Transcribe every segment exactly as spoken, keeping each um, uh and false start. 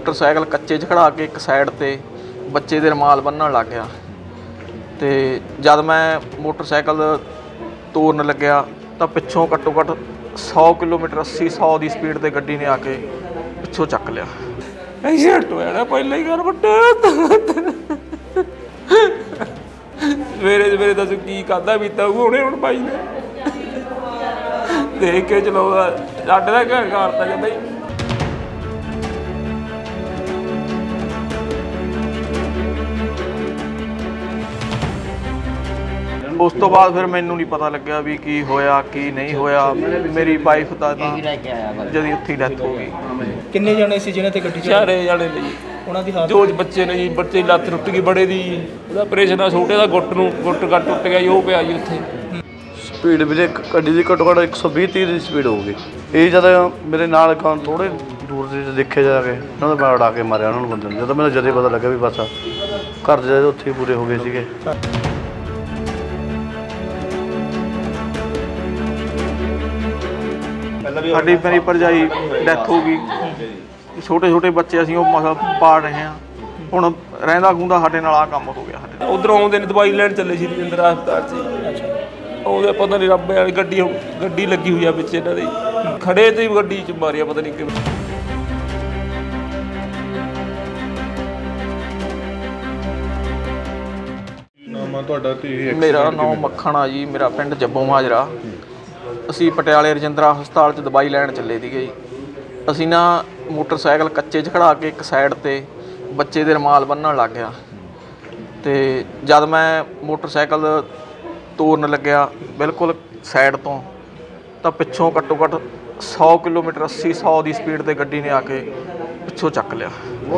Motorcycle कच्चे च खड़ा के एक साइड ते बच्चे दे रुमाल बन्नण लग गया। तो जद मैं मोटरसाइकिल तोड़न लग्या तो पिछों घट्टो घट्ट सौ किलोमीटर अस्सी सौ की स्पीड से गड्डी ने आके पिछों चक लिया। पहले ही घर बट्टे सवेरे सवेरे दस की खादा पीता हुणे हुण भाई ने देख के चलाउंदा साडे दा घर करता कहंदा जी। उस तो बाद फिर मैनू नहीं पता लग्या भी की होया की नहीं होया। मेरी वाइफ दा जदी उत्थे डैथ हो गई। किन्ने जने सी जिन्हां ते गड्डी चारे जने ने जी। उन्हां दी हालत जो बच्चे ने जी, बच्चे दी लत्त टुट गई बड़े दी, ओहदा ऑपरेशन आ, छोटे दा गुੱਟ ਨੂੰ ਗੁੱਟ ਕੱਟ ਟੁੱਟ ਗਿਆ जी, ਉਹ ਪਿਆ जी ਉੱਥੇ। स्पीड ਵੀਰੇ ਗੱਡੀ ਦੀ ਘੱਟੋ ਘੱਟ एक सौ बीस तीस ਦੀ ਸਪੀਡ ਹੋਊਗੀ। ਇਹ ਜਦ ਮੇਰੇ ਨਾਲ ਕਾਂ ਥੋੜੇ ਦੂਰ ਦੇ ਦੇਖੇ ਜਾ ਕੇ ਉਹਨਾਂ ਦਾ ਮੈਂ ਉਡਾ ਕੇ ਮਾਰਿਆ ਉਹਨਾਂ ਨੂੰ ਬੰਦੇ ਨੂੰ। ਜਦੋਂ ਮੈਨੂੰ ਜਦੇ ਪਤਾ ਲੱਗਾ ਵੀ ਬਸ ਘਰ ਦੇ ਉੱਥੇ ਹੀ ਪੂਰੇ ਹੋ ਗਏ ਸੀਗੇ। ਸਾਡੀ ਮੇਰੀ ਭਰਜਾਈ ਡੈਥ ਹੋ ਗਈ। ਛੋਟੇ ਛੋਟੇ ਬੱਚੇ ਅਸੀਂ ਉਹ ਮਸਾ ਪਾਲ ਰਹੇ ਹਾਂ। ਹੁਣ ਰਹਿੰਦਾ ਖੂੰਦਾ ਸਾਡੇ ਨਾਲ ਆ ਕੰਮ ਹੋ ਗਿਆ। ਸਾਡੇ ਉਧਰੋਂ ਆਉਂਦੇ ਨੇ ਦਵਾਈ ਲੈਣ ਚੱਲੇ ਸੀ ਰਜਿੰਦਰਾ ਹਸਪਤਾਲ 'ਚ। ਉਹਦੇ ਪਤਾ ਨਹੀਂ ਰੱਬ ਵਾਲੀ ਗੱਡੀ ਗੱਡੀ ਲੱਗੀ ਹੋਈ ਆ ਵਿੱਚ ਇਹਨਾਂ ਦੀ, ਖੜੇ ਤੇ ਗੱਡੀ 'ਚ ਮਾਰਿਆ ਪਤਾ ਨਹੀਂ ਕਿਵੇਂ। ਮੇਰਾ ਨਾਮ ਮੱਖਣ ਆ ਜੀ, ਮੇਰਾ ਪਿੰਡ ਜੱਬੋ ਮਾਜਰਾ। ਅਸੀਂ ਪਟਿਆਲੇ ਰਜਿੰਦਰਾ ਹਸਪਤਾਲ 'ਚ ਦਵਾਈ ਲੈਣ ਚੱਲੇ ਸੀਗੇ ਜੀ। ਅਸੀਂ ਨਾ ਮੋਟਰਸਾਈਕਲ ਕੱਚੇ 'ਚ ਖੜਾ ਕੇ ਇੱਕ ਸਾਈਡ 'ਤੇ ਬੱਚੇ ਦੇ ਰੁਮਾਲ ਬੰਨਣ ਲੱਗ ਗਿਆ। ਅਤੇ ਜਦ ਮੈਂ ਮੋਟਰਸਾਈਕਲ ਤੋੜਨ ਲੱਗਿਆ ਬਿਲਕੁਲ ਸਾਈਡ ਤੋਂ ਤਾਂ ਪਿੱਛੋਂ ਘੱਟੋ ਘੱਟ ਸੌ ਕਿਲੋਮੀਟਰ ਅੱਸੀ ਸੌ ਦੀ ਸਪੀਡ 'ਤੇ ਗੱਡੀ ਨੇ ਆ ਕੇ ਪਿੱਛੋਂ ਚੱਕ ਲਿਆ।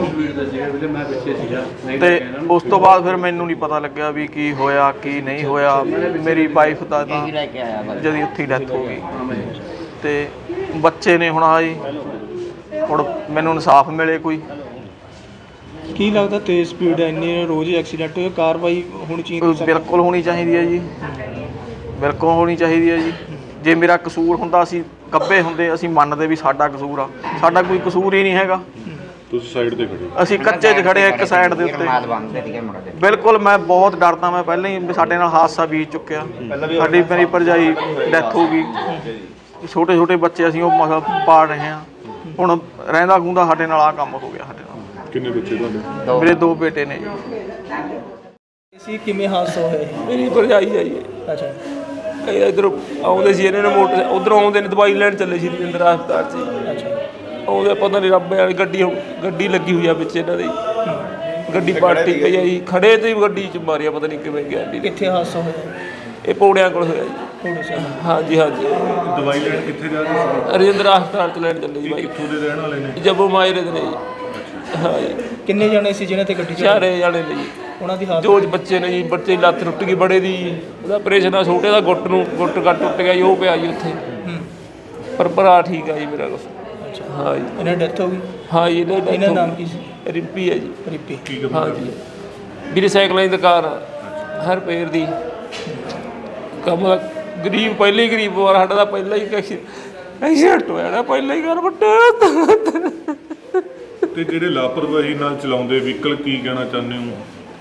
ਅਤੇ ਉਸ ਤੋਂ ਬਾਅਦ ਫਿਰ ਮੈਨੂੰ ਨਹੀਂ ਪਤਾ ਲੱਗਿਆ ਵੀ ਕੀ ਹੋਇਆ ਕੀ ਨਹੀਂ ਹੋਇਆ। ਮੇਰੀ ਵਾਈਫ ਦਾ ਤਾਂ ਜਦੀ ਉੱਥੇ ਡੈਥ ਹੋ ਗਈ। ਅਤੇ ਬੱਚੇ ਨੇ ਹੁਣ ਆ ਜੀ, ਹੁਣ ਮੈਨੂੰ ਇਨਸਾਫ ਮਿਲੇ ਕੋਈ। ਕੀ ਲੱਗਦਾ ਤੇਜ਼ ਸਪੀਡ ਇੰਨੇ ਰੋਜ਼ ਐਕਸੀਡੈਂਟ ਹੋਏ, ਕਾਰਵਾਈ ਹੋਣੀ ਚਾਹੀਦੀ? ਬਿਲਕੁਲ ਹੋਣੀ ਚਾਹੀਦੀ ਹੈ ਜੀ, ਬਿਲਕੁਲ ਹੋਣੀ ਚਾਹੀਦੀ ਹੈ ਜੀ। ਜੇ ਮੇਰਾ ਕਸੂਰ ਹੁੰਦਾ ਅਸੀਂ ਕੱਬੇ ਹੁੰਦੇ, ਅਸੀਂ ਮੰਨਦੇ ਵੀ ਸਾਡਾ ਕਸੂਰ ਆ। ਸਾਡਾ ਕੋਈ ਕਸੂਰ ਹੀ ਨਹੀਂ ਹੈਗਾ। ਤੁਸੀਂ ਸਾਈਡ ਤੇ ਖੜੇ, ਅਸੀਂ ਕੱਚੇ 'ਚ ਖੜੇ ਆ ਇੱਕ ਸਾਈਡ ਦੇ ਉੱਤੇ। ਬਿਲਕੁਲ ਮੈਂ ਬਹੁਤ ਡਰਦਾ। ਮੈਂ ਪਹਿਲਾਂ ਹੀ ਸਾਡੇ ਨਾਲ ਹਾਦਸਾ ਬੀਤ ਚੁੱਕਿਆ। ਸਾਡੀ ਮੇਰੀ ਭਰਜਾਈ ਡੈਥ ਹੋ ਗਈ। ਛੋਟੇ ਛੋਟੇ ਬੱਚੇ ਅਸੀਂ ਉਹ ਮਸਾ ਪਾਲ ਰਹੇ ਹਾਂ। ਹੁਣ ਰਹਿੰਦਾ ਖੂੰਦਾ ਸਾਡੇ ਨਾਲ ਆ ਕੰਮ ਹੋ ਗਿਆ। ਸਾਡੇ ਨਾਲ ਕਿੰਨੇ ਬੱਚੇ ਤੁਹਾਡੇ? ਮੇਰੇ ਦੋ ਬੇਟੇ ਨੇ ਜੀ। ਕਿਵੇਂ ਹਾਦਸਾ ਹੋਇਆ? ਮੇਰੀ ਭਰਜਾਈ ਆਈ ਹੈ। ਅੱਛਾ। ਇੱਧਰੋਂ ਆਉਂਦੇ ਸੀ ਇਹਨਾਂ ਨੇ ਮੋਟਰ, ਉੱਧਰੋਂ ਆਉਂਦੇ ਨੇ ਦਵਾਈ ਲੈਣ ਚੱਲੇ ਸੀ ਰਜਿੰਦਰਾ ਹਸਪਤਾਲ 'ਚ। ਅੱਛਾ। ਉਹਦੇ ਪਤਾ ਨਹੀਂ ਰੱਬ ਵਾਲੀ ਗੱਡੀ ਗੱਡੀ ਲੱਗੀ ਹੋਈ ਆ ਵਿੱਚ ਇਹਨਾਂ ਦੀ, ਗੱਡੀ ਪਾਰਟੀ ਪਈ ਆ ਜੀ। ਖੜੇ ਤੇ ਗੱਡੀ 'ਚ ਮਾਰਿਆ ਪਤਾ ਨਹੀਂ ਕਿਵੇਂ ਗਿਆ। ਕਿੱਥੇ ਹਾਦਸਾ ਹੋਇਆ? ਇਹ ਪੌੜਿਆਂ ਕੋਲ ਹੋਇਆ ਜੀ। ਪੌੜੇ ਸਾਹਿਬ? ਹਾਂਜੀ ਹਾਂਜੀ। ਦਵਾਈ ਲੈਣ ਕਿੱਥੇ ਜਾ ਰਹੇ ਸੀ? ਰਜਿੰਦਰਾ ਹਸਪਤਾਲ 'ਚ ਲੈਣ ਚੱਲੇ ਜੀ ਬਾਈ। ਕਿੱਥੋਂ ਦੇ ਰਹਿਣ ਵਾਲੇ ਨੇ? ਜੱਬੋ ਮਾਜਰੇ ਦੇ ਨੇ ਜੀ। ਹਾਂ ਜੀ। ਕਿੰਨੇ ਜਣੇ ਸੀ ਜਿਨ੍ਹਾਂ ਤੇ ਗੱਡੀ? ਚਾਰੇ ਜਣੇ ਨੇ ਜੀ। ਉਹਨਾਂ ਦੀ ਹਾਲਤ? ਜੋ ਬੱਚੇ ਨੇ ਜੀ, ਬੱਚੇ ਦੀ ਲੱਤ ਟੁੱਟ ਗਈ ਬੜੇ ਦੀ, ਉਹਦਾ ਆਪਰੇਸ਼ਨ ਆ, ਛੋਟੇ ਦਾ ਗੁੱਟ ਨੂੰ ਗੁੱਟ ਕੱਟ ਟੁੱਟ ਗਿਆ ਜੀ, ਉਹ ਪਿਆ ਜੀ ਉੱਥੇ। ਪਰ ਭਰਾ ਠੀਕ ਆ ਜੀ ਮੇਰਾ ਕੁਛ। ਅੱਛਾ। ਹਾਂ ਜੀ। ਇਹਨਾਂ ਡੈਥ ਹੋ ਗਈ? ਹਾਂ ਜੀ। ਇਹਨਾਂ ਇਹਨਾਂ ਦਾ ਨਾਮ ਕੀ ਸੀ? ਰਿੰਪੀ ਹੈ ਜੀ। ਰਿੰਪੀ। ਹਾਂ ਜੀ। ਵੀਰੇ ਸਾਈਕਲਾਂ ਦੀ ਦੁਕਾਨ ਹਰ ਪੇਰ ਦੀ ਕੰਮ। ਗਰੀਬ ਪਹਿਲੇ ਹੀ ਗਰੀਬ ਵਾਰ ਸਾਡਾ ਤਾਂ ਪਹਿਲਾਂ ਹੀ ਐਕਸੀਡੈਂਟ ਹੋਇਆ ਨਾ, ਪਹਿਲਾਂ ਹੀ ਘਰ ਵੱਟੇ। ਤੇ ਜਿਹੜੇ ਲਾਪਰਵਾਹੀ ਨਾਲ ਚਲਾਉਂਦੇ ਵਹੀਕਲ, ਕੀ ਕਹਿਣਾ ਚਾਹੁੰਦੇ ਹੋ?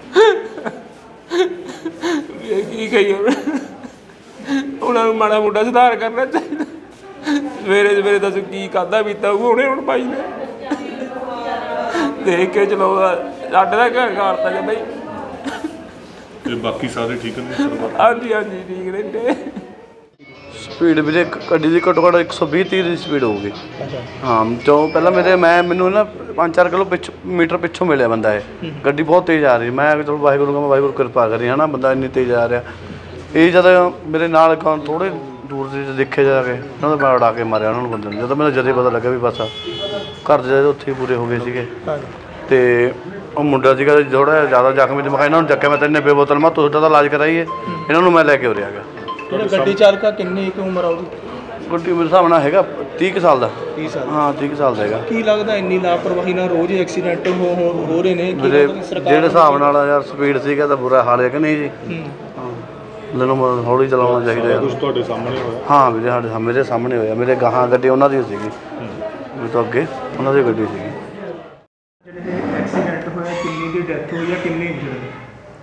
ਕੀ ਕਹੀਏ ਉਹਨਾਂ ਨੂੰ ਮਾੜਾ ਮੋਟਾ ਸੁਧਾਰ ਕਰਨਾ ਚਾਹੀਦਾ। ਸਵੇਰੇ ਸਵੇਰੇ ਦੱਸ ਕੀ ਖਾਦਾ ਪੀਤਾ ਹੁਣੇ ਹੁਣ ਭਾਈ ਨੇ ਦੇਖ ਕੇ ਚਲਾਉਂਦਾ ਸਾਡੇ ਦਾ ਘਰ ਕਰਤਾ ਕਹਿੰਦਾ ਜੀ। ਤੇ ਬਾਕੀ ਸਾਰੇ ਠੀਕ ਨੇ? ਹਾਂਜੀ ਹਾਂਜੀ ਠੀਕ ਰਹਿੰਦੇ। ਸਪੀਡ ਵੀਰੇ ਗੱਡੀ ਦੀ ਘੱਟੋ ਘੱਟ एक सौ बीस तीस ਦੀ ਸਪੀਡ ਹੋਊਗੀ। ਹਾਂ। ਜੋ ਪਹਿਲਾਂ ਮੇਰੇ ਮੈਂ ਮੈਨੂੰ ਨਾ ਪੰਜ ਚਾਰ ਕਿਲੋ ਪਿੱਛ ਮੀਟਰ ਪਿੱਛੋਂ ਮਿਲਿਆ ਬੰਦਾ। ਇਹ ਗੱਡੀ ਬਹੁਤ ਤੇਜ਼ ਆ ਰਹੀ। ਮੈਂ ਚਲੋ ਵਾਹਿਗੁਰੂ ਕਹਾਂ ਵਾਹਿਗੁਰੂ ਕਿਰਪਾ ਕਰੀ ਹੈ ਨਾ, ਬੰਦਾ ਇੰਨੀ ਤੇਜ਼ ਆ ਰਿਹਾ। ਇਹ ਜਦ ਮੇਰੇ ਨਾਲ ਕਾਂ ਥੋੜੇ ਦੂਰ ਦੇ ਦੇਖੇ ਜਾ ਕੇ ਉਹਨਾਂ ਦਾ ਮੈਂ ਉਡਾ ਕੇ ਮਾਰਿਆ ਉਹਨਾਂ ਨੂੰ ਬੰਦੇ ਨੂੰ। ਜਦੋਂ ਮੈਨੂੰ ਜਦੇ ਪਤਾ ਲੱਗਾ ਵੀ ਬਸ ਘਰ ਦੇ ਉੱਥੇ ਹੀ ਪੂਰੇ ਹੋ ਗਏ ਸੀਗੇ। ਅਤੇ ਉਹ ਮੁੰਡਾ ਸੀਗਾ ਥੋੜ੍ਹਾ ਜਿਹਾ ਜ਼ਿਆਦਾ ਜ਼ਖਮੀ ਤੇ ਮੈਂ ਕਿਹਾ ਇਹਨਾਂ ਨੂੰ ਚੱਕਿਆ। ਮੈਂ ਤਿੰਨੇ ਬੇਬੋਤਲ ਮੈਂ ਤੁਹਾਡਾ ਤਾਂ ਇਲਾਜ ਕਰਾਈਏ, ਇਹਨਾਂ ਨੂੰ ਮੈਂ ਲੈ ਕੇ ਉਰਿਆ ਗਿਆ। ਜਿਹੜਾ ਗੱਡੀ ਚਾਲਕਾ ਕਿੰਨੀ ਕੁ ਉਮਰ ਆ ਉਹਦੀ? ਗੱਡੀ ਮੇਰੇ ਹਿਸਾਬ ਨਾਲ ਹੈਗਾ ਤੀਹ ਕੁ ਸਾਲ ਦਾ। ਤੀਹ ਸਾਲ? ਹਾਂ ਤੀਹ ਕੁ ਸਾਲ ਦਾ ਹੈਗਾ। ਕੀ ਲੱਗਦਾ ਇੰਨੀ ਲਾਪਰਵਾਹੀ ਨਾਲ ਰੋਜ਼ ਐਕਸੀਡੈਂਟ ਹੋ ਹੋ ਰਹੇ ਨੇ? ਜਿਹੜੇ ਹਿਸਾਬ ਨਾਲ ਯਾਰ ਸਪੀਡ ਸੀਗਾ ਤਾਂ ਬੁਰਾ ਹਾਲ ਹੈ ਕਿ ਨਹੀਂ ਜੀ? ਮੈਨੂੰ ਹੌਲੀ ਚਲਾਉਣਾ ਚਾਹੀਦਾ। ਕੁਝ ਤੁਹਾਡੇ ਸਾਹਮਣੇ ਹੋਇਆ? ਹਾਂ ਵੀਰੇ, ਸਾਡੇ ਮੇਰੇ ਸਾਹਮਣੇ ਹੋਇਆ। ਮੇਰੇ ਗਾਹਾਂ ਗੱਡੀ ਉਹਨਾਂ ਦੀ ਸੀਗੀ, ਮੇਰੇ ਤੋਂ ਅੱਗੇ ਉਹਨਾਂ ਦੀ ਗੱਡੀ ਸੀਗੀ। ਹੋਈ ਹੈ, ਕਿੰਨੇ ਇੰਜਰਡ ਨੇ?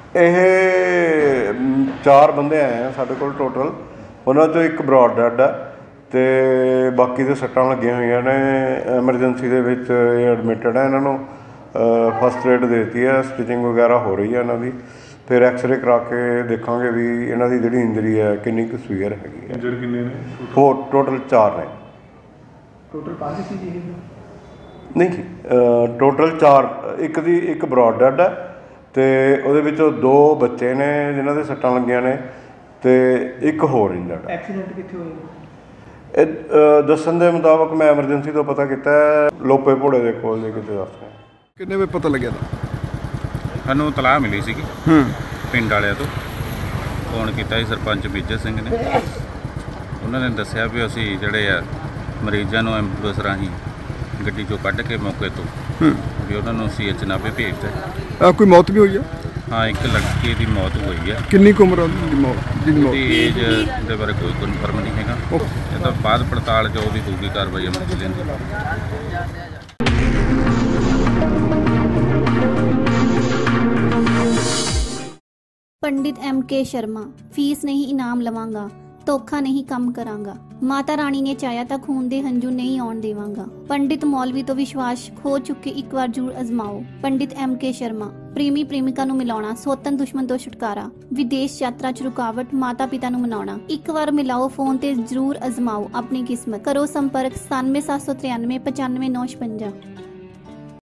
ਇਹ ਮ, ਚਾਰ ਬੰਦੇ ਆਏ ਆ ਸਾਡੇ ਕੋਲ ਟੋਟਲ। ਉਹਨਾਂ 'ਚੋਂ ਇੱਕ ਬਰੋਡ ਡੈਡ ਹੈ ਅਤੇ ਬਾਕੀ ਦੇ ਸੱਟਾਂ ਲੱਗੀਆਂ ਹੋਈਆਂ ਨੇ। ਐਮਰਜੈਂਸੀ ਦੇ ਵਿੱਚ ਇਹ ਐਡਮਿਟਡ ਹੈ। ਇਹਨਾਂ ਨੂੰ ਫਸਟ ਏਡ ਦੇ ਦਿੱਤੀ ਹੈ, ਸਟਿਚਿੰਗ ਵਗੈਰਾ ਹੋ ਰਹੀ ਹੈ ਇਹਨਾਂ ਦੀ। ਫਿਰ ਐਕਸਰੇ ਕਰਾ ਕੇ ਦੇਖਾਂਗੇ ਵੀ ਇਹਨਾਂ ਦੀ ਜਿਹੜੀ ਇੰਜਰੀ ਹੈ ਕਿੰਨੀ ਕੁ ਸੀਵੀਅਰ ਹੈਗੀ ਹੈ। ਇੰਜਰ ਕਿੰਨੇ ਨੇ? ਹੋਰ ਟੋਟਲ ਚਾਰ ਨੇ। ਟੋਟਲ ਪੰਜ ਸੀ ਜੀ ਇਹ? ਨਹੀਂ ਜੀ, ਟੋਟਲ ਚਾਰ। ਇੱਕ ਦੀ ਇੱਕ ਬਰੋਡ ਡੈਡ ਹੈ ਅਤੇ ਉਹਦੇ ਵਿੱਚੋਂ ਦੋ ਬੱਚੇ ਨੇ ਜਿਨ੍ਹਾਂ ਦੇ ਸੱਟਾਂ ਲੱਗੀਆਂ ਨੇ ਅਤੇ ਇੱਕ ਹੋਰ ਇੰਜਰਡ ਹੈ। ਐਕਸੀਡੈਂਟ ਕਿੱਥੇ ਹੋਇਆ? ਇਹ ਅ, ਦੱਸਣ ਦੇ ਮੁਤਾਬਕ ਮੈਂ ਐਮਰਜੈਂਸੀ ਤੋਂ ਪਤਾ ਕੀਤਾ ਹੈ, ਲੋਪੇ ਭੋੜੇ ਦੇ ਕੋਲ ਦੇ ਕਿਤੇ ਦੱਸ ਰਹੇ। ਕਿੰਨੇ ਵਜੇ ਪਤਾ ਲੱਗਿਆ ਤਾਂ? ਸਾਨੂੰ ਤਲਾਹ ਮਿਲੀ ਸੀਗੀ ਹੂੰ ਪਿੰਡ ਵਾਲਿਆਂ ਤੋਂ। ਫੋਨ ਕੀਤਾ ਸੀ ਸਰਪੰਚ ਮੇਜਰ ਸਿੰਘ ਨੇ। ਉਹਨਾਂ ਨੇ ਦੱਸਿਆ ਵੀ ਅਸੀਂ ਜਿਹੜੇ ਆ ਮਰੀਜ਼ਾਂ ਨੂੰ ਐਂਬੂਲੈਂਸ ਰਾਹੀਂ ਗੱਡੀ 'ਚੋਂ ਕੱਢ ਕੇ ਮੌਕੇ ਤੋਂ ਹੂੰ ਵੀ ਉਹਨਾਂ ਨੂੰ ਸੀ ਐਚ ਨਾਭੇ ਭੇਜਤਾ। ਆ ਕੋਈ ਮੌਤ ਵੀ ਹੋਈ ਆ? ਹਾਂ, ਇੱਕ ਲੜਕੀ ਦੀ ਮੌਤ ਹੋਈ ਆ। ਕਿੰਨੀ ਕੁ ਉਮਰ ਆ ਉਹਦੀ ਮੌਤ ਜਿਹਦੀ ਮੌਤ? ਉਹਦੀ ਏਜ ਦੇ ਬਾਰੇ ਕੋਈ ਕਨਫਰਮ ਨਹੀਂ ਹੈਗਾ। ਇਹ ਤਾਂ ਬਾਅਦ ਪੜਤਾਲ ਜੋ ਵੀ ਹੋਊਗੀ ਕਾਰਵਾਈ ਅਮਲ 'ਚ ਲੈਂਦੀ। पंडित एम के शर्मा, फीस नहीं इनाम लवांगा, ਧੋਖਾ ਨਹੀਂ ਕੰਮ ਕਰਾਂਗਾ। ਮਾਤਾ ਰਾਣੀ ਨੇ ਚਾਹਿਆ ਤਾਂ ਖੂਨ ਦੇ ਹੰਝੂ ਨਹੀਂ ਆਉਣ ਦੇਵਾਂਗਾ। ਪੰਡਿਤ ਮੌਲਵੀ ਤੋਂ ਵਿਸ਼ਵਾਸ ਖੋ ਚੁੱਕੇ ਇੱਕ ਵਾਰ ਜ਼ਰੂਰ ਅਜ਼ਮਾਓ। ਪੰਡਿਤ ਐਮ ਕੇ ਸ਼ਰਮਾ। ਪ੍ਰੇਮੀ ਪ੍ਰੇਮਿਕਾ ਨੂੰ ਮਿਲਾਉਣਾ, ਸੋਤਨ ਦੁਸ਼ਮਣ ਤੋਂ ਛੁਟਕਾਰਾ, ਵਿਦੇਸ਼ ਯਾਤਰਾ 'ਚ ਰੁਕਾਵਟ, ਮਾਤਾ ਪਿਤਾ ਨੂੰ ਮਨਾਉਣਾ। ਇੱਕ ਵਾਰ ਮਿਲਾਓ ਫੋਨ ਤੇ ਜ਼ਰੂਰ ਅਜ਼ਮਾਓ ਆਪਣੀ ਕਿਸਮਤ। ਕਰੋ ਸੰਪਰਕ ਸਤਾਨਵੇਂ ਸੱਤ ਸੌ ਤ੍ਰਿਆਨਵੇਂ ਪਚਾਨਵੇਂ ਨੌ ਛਪੰਜਾ।